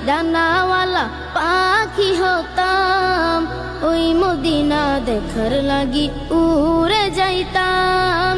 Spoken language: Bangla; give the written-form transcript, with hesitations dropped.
ডানাওয়ালা পাখি হতাম, ওই মদিনা দেখার লাগি উড়ে যাইতাম।